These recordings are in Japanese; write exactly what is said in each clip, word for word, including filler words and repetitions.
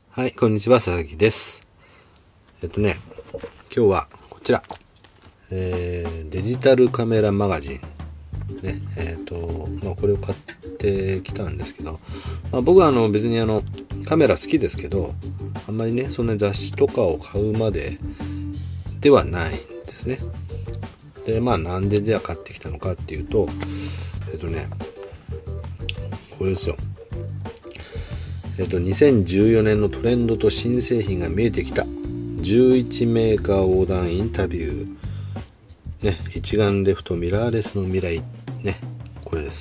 はい、こんにちは、佐々木です。えっとね、今日はこちら、えー、デジタルカメラマガジン。ね、えっと、まあこれを買ってきたんですけど、まあ、僕はあの別にあのカメラ好きですけど、あんまりね、そんな雑誌とかを買うまでではないんですね。で、まあなんでじゃあ買ってきたのかっていうと、えっとね、これですよ。えっと、にせんじゅうよねんのトレンドと新製品が見えてきたじゅういちメーカー横断インタビュー、ね、一眼レフとミラーレスの未来、ね、これです。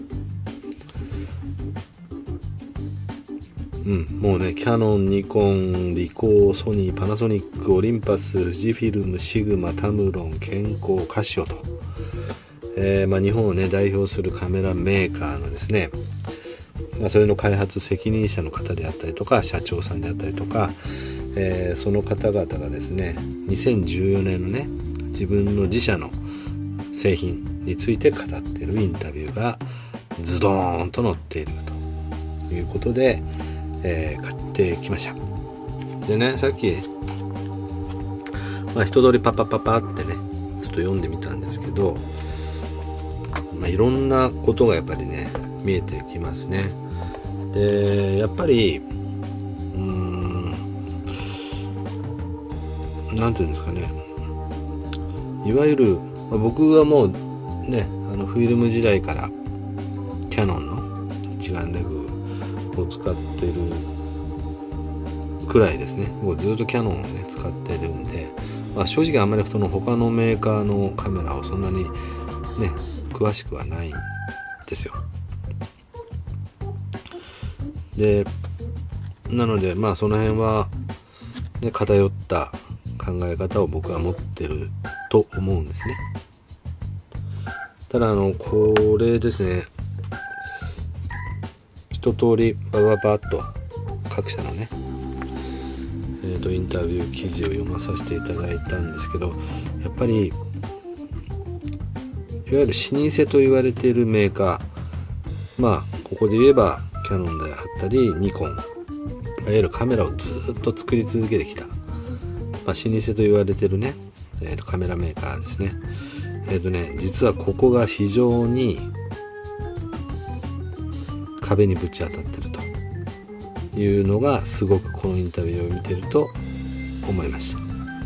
うん、もうね、キヤノン、ニコン、リコー、ソニー、パナソニック、オリンパス、富士フィルム、シグマ、タムロン、ケンコー、カシオと、えーまあ、日本をね代表するカメラメーカーのですね、まあ、それの開発責任者の方であったりとか社長さんであったりとか、えー、その方々がですねにせんじゅうよねんのね自分の自社の製品について語っているインタビューがズドーンと載っているということで、えー、買ってきました。でね、さっき、まあ、一通りパパパパってねちょっと読んでみたんですけど、まあ、いろんなことがやっぱりね見えてきますね。でやっぱりうーんなんていうんですかね、いわゆる、まあ、僕はもうねあのフィルム時代からキヤノンの一眼レフを使ってるくらいですね。もうずっとキヤノンをね使ってるんで、まあ、正直あんまりその他のメーカーのカメラをそんなにね詳しくはないんですよ。でなのでまあその辺は、ね、偏った考え方を僕は持ってると思うんですね。ただあのこれですね、一通りバババッと各社のね、えー、とインタビュー記事を読まさせていただいたんですけど、やっぱりいわゆる老舗と言われているメーカー、まあここで言えばキヤノンであったりニコン、いわゆるカメラをずっと作り続けてきた、まあ、老舗と言われてるね、えー、とカメラメーカーですね。えっ、ー、とね実はここが非常に壁にぶち当たってるというのがすごくこのインタビューを見てると思いました。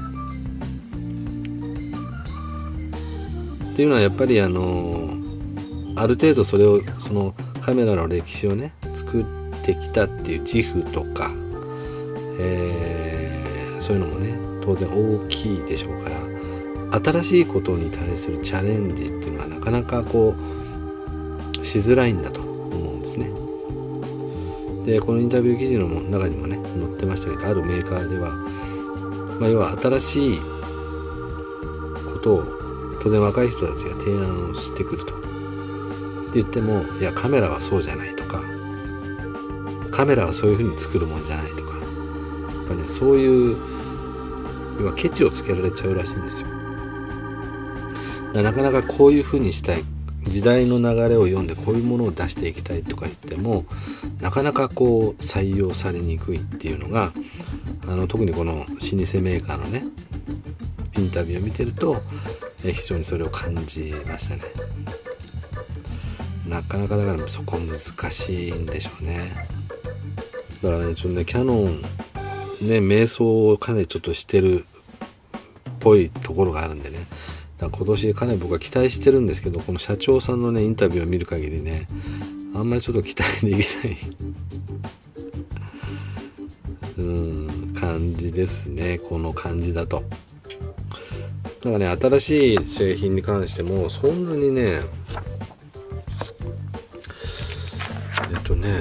っていうのはやっぱりあのある程度それをそのカメラの歴史をね作ってきたっていう自負とか、えー、そういうのもね当然大きいでしょうから、新しいことに対するチャレンジっていうのはなかなかこうしづらいんだと思うんですね。でこのインタビュー記事の中にもね載ってましたけど、あるメーカーでは、まあ、要は新しいことを当然若い人たちが提案をしてくるとって言っても、いやカメラはそうじゃないとか、カメラはそういう風に作るもんじゃないとか、やっぱねそういう要はケチをつけられちゃうらしいんですよ。だからなかなかこういう風にしたい、時代の流れを読んでこういうものを出していきたいとか言ってもなかなかこう採用されにくいっていうのが、あの特にこの老舗メーカーのねインタビューを見てるとえ非常にそれを感じましたね。なかなかだからそこ難しいんでしょうね。だからねちょっとねキヤノンね迷走をかなりちょっとしてるっぽいところがあるんでね、だから今年かなり僕は期待してるんですけど、この社長さんのねインタビューを見る限りねあんまりちょっと期待できないうん感じですね、この感じだと。だからね新しい製品に関してもそんなにねえっとね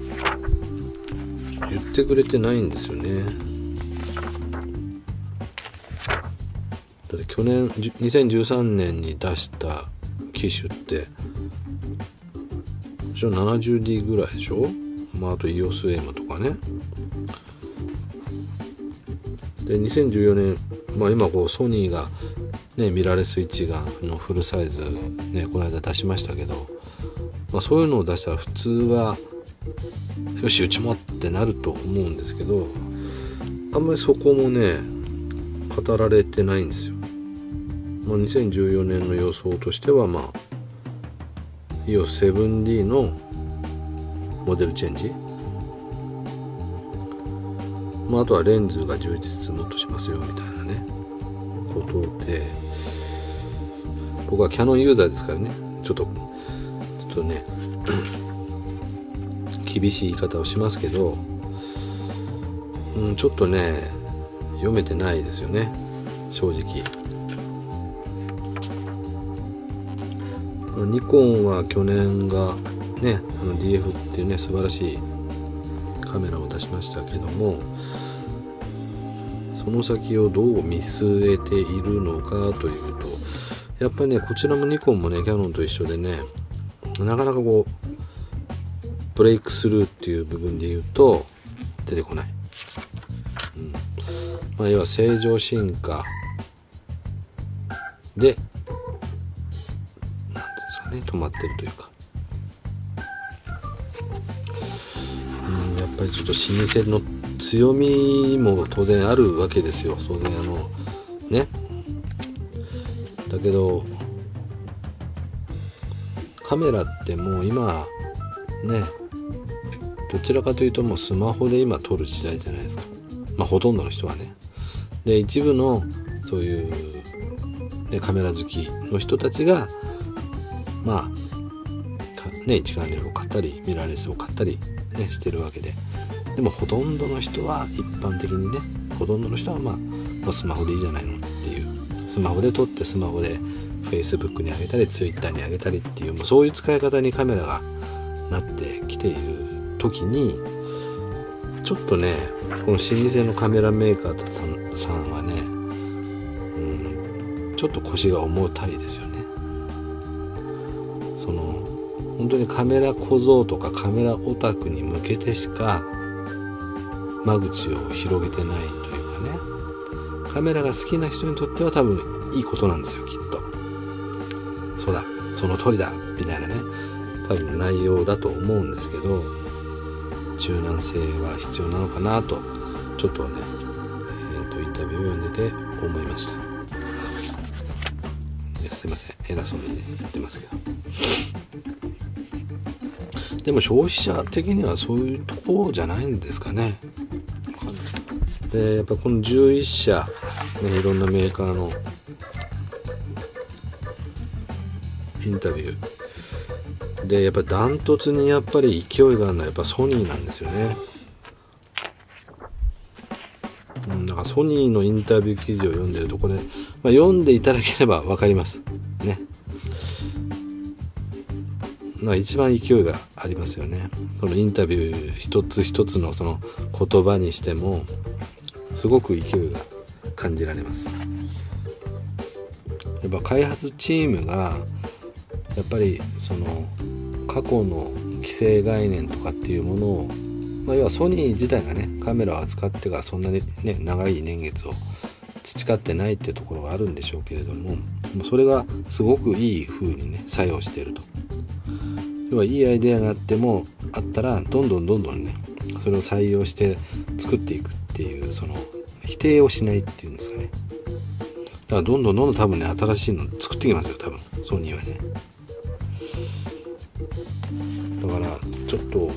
言ってくれてないんですよね。だって去年にせんじゅうさんねんに出した機種ってななじゅうディー ぐらいでしょ、まあ、あと イーオースエム とかね。でにせんじゅうよねん、まあ、今こうソニーが、ね、ミラーレス一眼のフルサイズ、ね、この間出しましたけど、まあ、そういうのを出したら普通は、 よしうちもってなると思うんですけど、あんまりそこもね語られてないんですよ。まあ、にせんじゅうよねんの予想としては、まあ イーオーエスセブンディー のモデルチェンジ、まあ、あとはレンズが充実もっとしますよみたいなねことで、僕はキヤノンユーザーですからね、ちょっとちょっとね厳しい言い方をしますけど、うん、ちょっとね読めてないですよね正直。ニコンは去年がねあの ディーエフ っていうね素晴らしいカメラを出しましたけども、その先をどう見据えているのかというと、やっぱりねこちらもニコンもねキヤノンと一緒でね、なかなかこうブレイクスルーっていう部分で言うと出てこない、うんまあ、要は正常進化でなんですかね止まってるというか、うん、やっぱりちょっと老舗の強みも当然あるわけですよ。当然あのねだけどカメラってもう今ねどちらかというともうスマホで今撮る時代じゃないですか、まあほとんどの人はね。で一部のそういう、ね、カメラ好きの人たちがまあね一眼レフを買ったりミラーレスを買ったり、ね、してるわけで、でもほとんどの人は一般的にねほとんどの人はまあもうスマホでいいじゃないのっていう、スマホで撮ってスマホで Facebook に上げたり Twitter に上げたりっていう、もうそういう使い方にカメラがなってきている時に、ちょっとねこの老舗のカメラメーカーさん、さんはね、うん、ちょっと腰が重たいですよね。その本当にカメラ小僧とかカメラオタクに向けてしか間口を広げてないというかね、カメラが好きな人にとっては多分いいことなんですよきっと。そうだその通りだみたいなね多分内容だと思うんですけど、柔軟性は必要なのかなとちょっとね、えー、とインタビューを読んでて思いました。いやすいません偉そうに言ってますけど、でも消費者的にはそういうところじゃないんですかね。でやっぱこのじゅういっしゃ、ね、いろんなメーカーのインタビューでやっぱダントツにやっぱり勢いがあるのはやっぱソニーなんですよね。うん、だからソニーのインタビュー記事を読んでるとこれ、まあ、読んでいただければ分かりますね。なんか一番勢いがありますよね。このインタビュー一つ一つのその言葉にしてもすごく勢いが感じられます。やっぱ開発チームがやっぱりその過去の既成概念とかっていうものを、まあ、要はソニー自体がねカメラを扱ってからそんなにね長い年月を培ってないっていうところがあるんでしょうけれども、それがすごくいい風にね作用していると。要はいいアイデアがあってもあったらどんどんどんどんねそれを採用して作っていくっていう、その否定をしないっていうんですかね。だからどんどんどんどん多分ね新しいの作ってきますよ多分ソニーはね。だからちょっと、うん、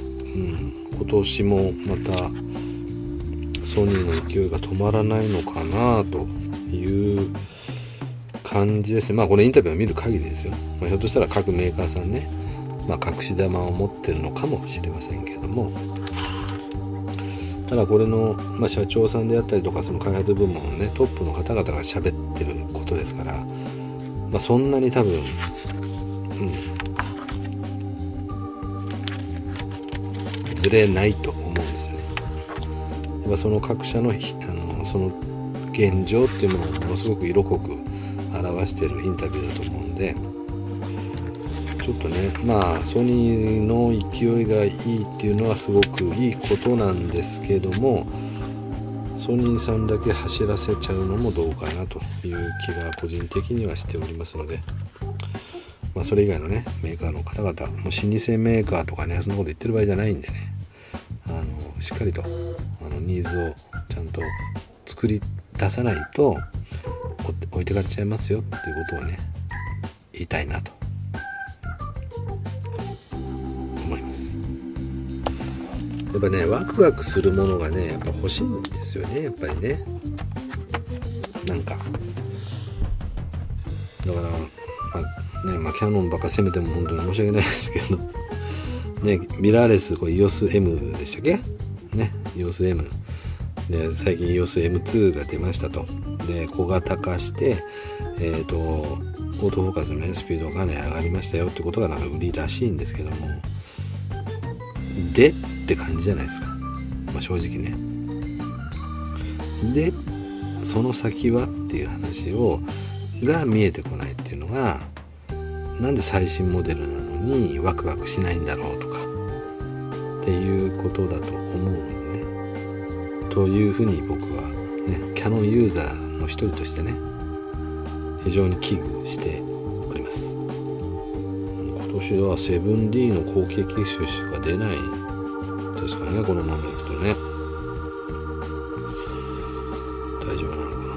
今年もまたソニーの勢いが止まらないのかなという感じですね。まあこれインタビューを見る限りですよ、まあ、ひょっとしたら各メーカーさんね、まあ、隠し玉を持ってるのかもしれませんけれども、ただこれの、まあ、社長さんであったりとかその開発部門のねトップの方々が喋ってることですから、まあ、そんなに多分、うん、ずれないと思うんですよね。やっぱその各社の、あのその現状っていうものをものすごく色濃く表しているインタビューだと思うんで、ちょっとねまあソニーの勢いがいいっていうのはすごくいいことなんですけども、ソニーさんだけ走らせちゃうのもどうかなという気が個人的にはしておりますので、まあ、それ以外のねメーカーの方々もう老舗メーカーとかねそんなこと言ってる場合じゃないんでね、 しっかりとあのニーズをちゃんと作り出さないと置いてかれちゃいますよっていうことをね言いたいなと思います。やっぱねワクワクするものがねやっぱ欲しいんですよね、やっぱりね。なんかだから、まあねまあ、キヤノンばっか攻めても本当に申し訳ないですけどね、ミラーレスこれ イーオーエスエム でしたっけね、 イーオーエスエム で最近 イーオーエスエムツー が出ましたと。で小型化してえっとオートフォーカスの、ね、スピードがかなり上がりましたよってことがなんか売りらしいんですけども、でって感じじゃないですか、まあ、正直ね。でその先はっていう話をが見えてこないっていうのが、なんで最新モデルなのにワクワクしないんだろうとかっていうことだと思うのでね、というふうに僕はねキヤノンユーザーの一人としてね非常に危惧しております。今年は セブンディー の後継機種しか出ないですかね、このままいくとね。大丈夫なのかな、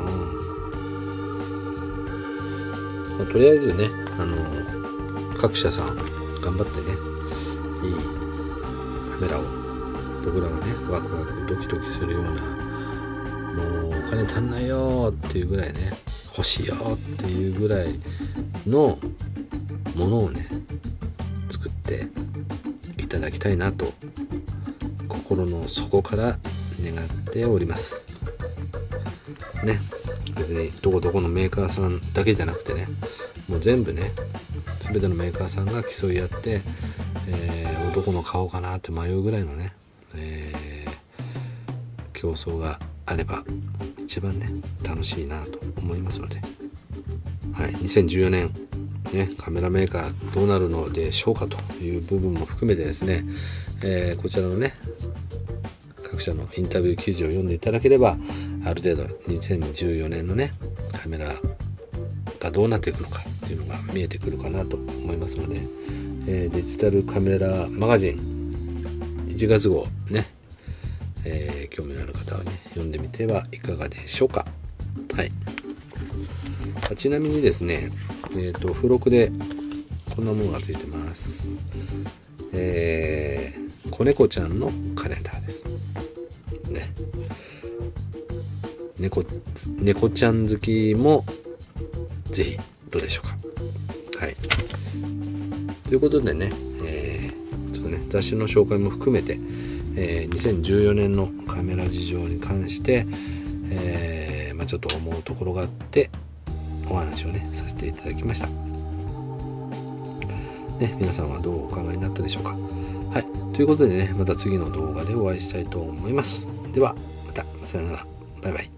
まあ、とりあえずねあの各社さん頑張ってねいいカメラを僕らがねワクワクドキドキするような、もうお金足んないよっていうぐらいね欲しいよっていうぐらいのものをね作っていただきたいなと心の底から願っておりますね。別にどこどこのメーカーさんだけじゃなくてね、もう全部ね全てのメーカーさんが競い合って、えー、どこの買おうかなって迷うぐらいのね、えー、競争があれば一番ね楽しいなと思いますので、はい、にせんじゅうよねん、ね、カメラメーカーどうなるのでしょうかという部分も含めてですね、えー、こちらのね各社のインタビュー記事を読んでいただければある程度にせんじゅうよねんのねカメラがどうなっていくのかっていうのが見えてくるかなと思いますので、えー、デジタルカメラマガジンいちがつ号ね、えー、興味のある方はね読んでみてはいかがでしょうか。はい。ちなみにですね、えーと付録でこんなものがついてます。えー、子猫ちゃんのカレンダーですね。猫猫ちゃん好きもぜひどうでしょうか。はい。ということでね、えー、ちょっとね雑誌の紹介も含めて、えー、にせんじゅうよねんのカメラ事情に関して、えーまあ、ちょっと思うところがあってお話をねさせていただきました。ね、皆さんはどうお考えになったでしょうか。はい。ということでね、また次の動画でお会いしたいと思います。ではまたさよなら。バイバイ。